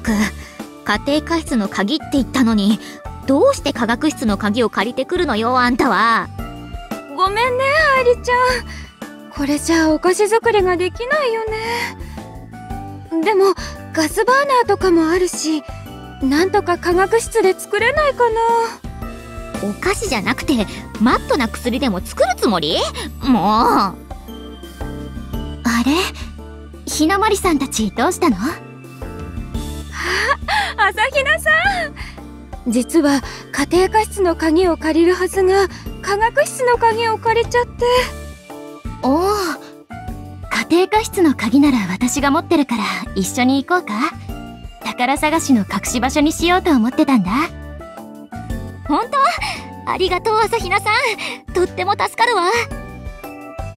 く。家庭科室の鍵って言ったのに、どうして科学室の鍵を借りてくるのよ、あんたは。 ごめんね、愛梨ちゃん。これじゃあお菓子作りができないよね。でもガスバーナーとかもあるし、なんとか科学室で作れないかな。 お菓子じゃなくてマットな薬でも作るつもり？もう。あれ？ひなまりさんたちどうしたの？ 朝比奈さん、実は家庭科室の鍵を借りるはずが科学室の鍵を借りちゃって。 おお、家庭科室の鍵なら私が持ってるから一緒に行こうか。宝探しの隠し場所にしようと思ってたんだ。本当？ありがとう朝比奈さん、とっても助かるわ。